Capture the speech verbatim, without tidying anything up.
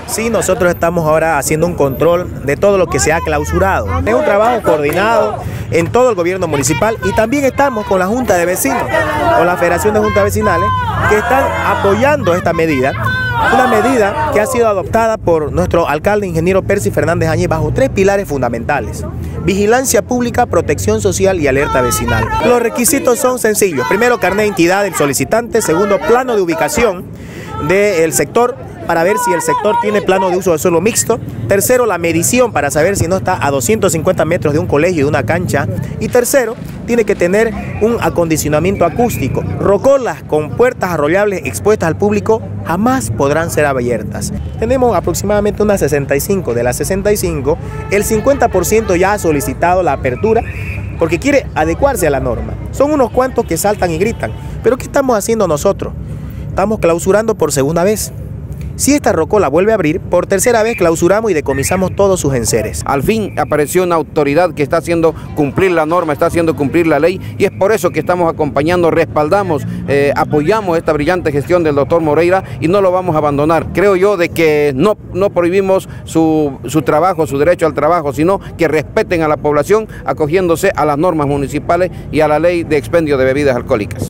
Sí, nosotros estamos ahora haciendo un control de todo lo que se ha clausurado. Es un trabajo coordinado en todo el gobierno municipal y también estamos con la Junta de Vecinos, con la Federación de Juntas Vecinales, que están apoyando esta medida. Una medida que ha sido adoptada por nuestro alcalde, ingeniero Percy Fernández Añez, bajo tres pilares fundamentales: vigilancia pública, protección social y alerta vecinal. Los requisitos son sencillos. Primero, carnet de identidad del solicitante. Segundo, plano de ubicación del sector para ver si el sector tiene plano de uso de suelo mixto. Tercero, la medición para saber si no está a doscientos cincuenta metros de un colegio y de una cancha. Y tercero, tiene que tener un acondicionamiento acústico. Rocolas con puertas arrollables expuestas al público jamás podrán ser abiertas. Tenemos aproximadamente unas sesenta y cinco. De las sesenta y cinco, el cincuenta por ciento ya ha solicitado la apertura porque quiere adecuarse a la norma. Son unos cuantos que saltan y gritan. Pero ¿qué estamos haciendo nosotros? Estamos clausurando por segunda vez. Si esta rocola vuelve a abrir, por tercera vez clausuramos y decomisamos todos sus enseres. Al fin apareció una autoridad que está haciendo cumplir la norma, está haciendo cumplir la ley, y es por eso que estamos acompañando, respaldamos, eh, apoyamos esta brillante gestión del doctor Moreira y no lo vamos a abandonar. Creo yo de que no, no prohibimos su, su trabajo, su derecho al trabajo, sino que respeten a la población acogiéndose a las normas municipales y a la ley de expendio de bebidas alcohólicas.